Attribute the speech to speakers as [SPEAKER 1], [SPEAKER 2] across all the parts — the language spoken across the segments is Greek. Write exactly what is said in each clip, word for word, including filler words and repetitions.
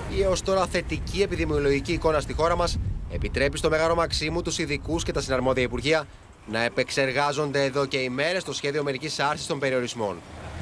[SPEAKER 1] Η έως τώρα θετική επιδημιολογική εικόνα στη χώρα μας επιτρέπει στο Μέγαρο Μαξίμου, τους ειδικούς και τα συναρμόδια υπουργεία να επεξεργάζονται εδώ και ημέρες το σχέδιο μερικής άρσης των περιορισμών.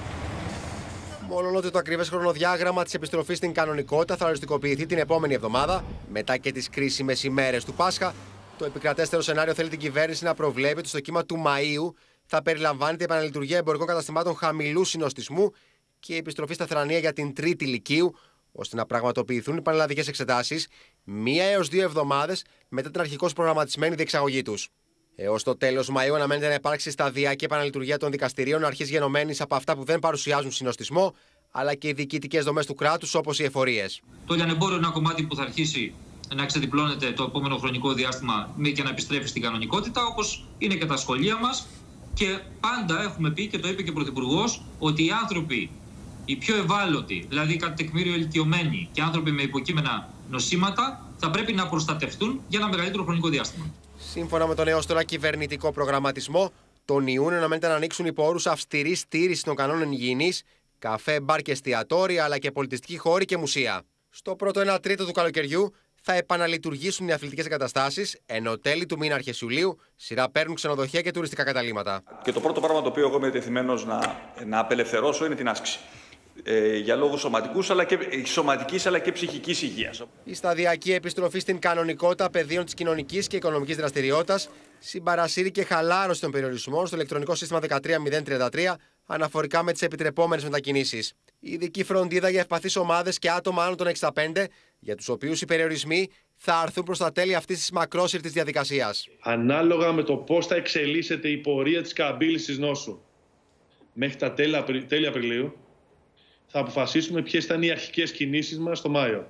[SPEAKER 1] Μόλον ότι το ακριβές χρονοδιάγραμμα της επιστροφής στην κανονικότητα θα οριστικοποιηθεί την επόμενη εβδομάδα, μετά και τις κρίσιμες ημέρες του Πάσχα, το επικρατέστερο σενάριο θέλει την κυβέρνηση να προβλέπει ότι στο κύμα του Μαΐου θα περιλαμβάνει την επαναλειτουργία εμπορικών καταστημάτων χαμηλού συνοστισμού και η επιστροφή στα θρανία για την Τρίτη Λυκείου, ώστε να πραγματοποιηθούν οι πανελλαδικές εξετάσεις μία έως δύο εβδομάδες μετά την αρχικώς προγραμματισμένη διεξαγωγή τους. Έως το τέλος Μαΐου αναμένεται να υπάρξει σταδιακή επαναλειτουργία των δικαστηρίων αρχής γενομένης από αυτά που δεν παρουσιάζουν συνοστισμό, αλλά και οι διοικητικές δομές του κράτους όπως οι εφορίες.
[SPEAKER 2] Το λιανεμπόριο είναι ένα κομμάτι που θα αρχίσει να ξεδιπλώνεται το επόμενο χρονικό διάστημα και να επιστρέφει στην κανονικότητα, όπως είναι και τα σχολεία μας. Και πάντα έχουμε πει, και το είπε και ο Πρωθυπουργός, ότι οι άνθρωποι, οι πιο ευάλωτοι, δηλαδή κατά τεκμήριο ηλικιωμένοι και άνθρωποι με υποκείμενα νοσήματα, θα πρέπει να προστατευτούν για ένα μεγαλύτερο χρονικό διάστημα.
[SPEAKER 1] Σύμφωνα με τον έως τώρα κυβερνητικό προγραμματισμό, τον Ιούνιο αναμένεται να ανοίξουν υπό όρους αυστηρής στήρησης των κανόνων υγιεινής, καφέ, μπαρ και εστιατόρια, αλλά και πολιτιστικοί χώροι και μουσεία. Στο πρώτο ένα τρίτο του καλοκαιριού θα επαναλειτουργήσουν οι αθλητικές εγκαταστάσεις, ενώ τέλη του μήνα αρχές Ιουλίου σειρά παίρνουν ξενοδοχεία και τουριστικά καταλύματα.
[SPEAKER 3] Και το πρώτο πράγμα το οποίο εγώ είμαι διατεθειμένος να, να απελευθερώσω είναι την άσκηση. Ε, για λόγους σωματικούς, αλλά και, σωματικής αλλά και ψυχικής υγείας.
[SPEAKER 1] Η σταδιακή επιστροφή στην κανονικότητα πεδίων της κοινωνικής και οικονομικής δραστηριότητας συμπαρασύρει και χαλάρωση των περιορισμών στο ηλεκτρονικό σύστημα δεκατρία μηδέν τριάντα τρία αναφορικά με τις επιτρεπόμενες μετακινήσεις. Η ειδική φροντίδα για ευπαθείς ομάδες και άτομα άνω των εξήντα πέντε, για τους οποίους οι περιορισμοί θα αρθούν προς τα τέλη αυτής της μακρόσυρτης διαδικασίας.
[SPEAKER 4] Ανάλογα με το πώς θα εξελίσσεται η πορεία της καμπύλησης νόσου μέχρι τα τέλη, τέλη Απριλίου, θα αποφασίσουμε ποιες ήταν οι αρχικές κινήσεις μας το Μάιο.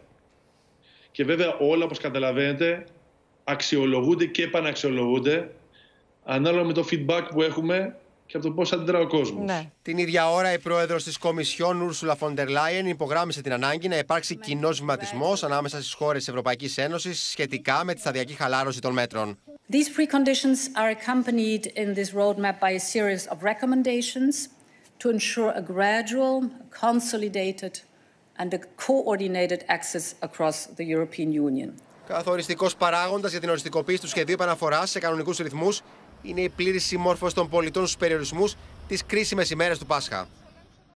[SPEAKER 4] Και βέβαια όλα, όπως καταλαβαίνετε, αξιολογούνται και επαναξιολογούνται ανάλογα με το feedback που έχουμε και από το πώς αντιδρά ο κόσμος.
[SPEAKER 1] Ναι. Την ίδια ώρα, η πρόεδρος της Κομισιόν, Ursula von der Leyen, υπογράμμισε την ανάγκη να υπάρξει κοινός βηματισμός ανάμεσα στις χώρες της Ευρωπαϊκής Ένωσης σχετικά με τη σταδιακή χαλάρωση των μέτρων.
[SPEAKER 5] These preconditions are accompanied in this roadmap by a series of recommendations to ensure a gradual, consolidated and a coordinated access across the European Union.
[SPEAKER 1] Καθοριστικός παράγοντας για την οριστικοποίηση του σχεδίου επαναφοράς σε κανονικούς ρυθμούς είναι η πλήρη συμμόρφωση των πολιτών στους περιορισμούς τις κρίσιμες ημέρες του Πάσχα.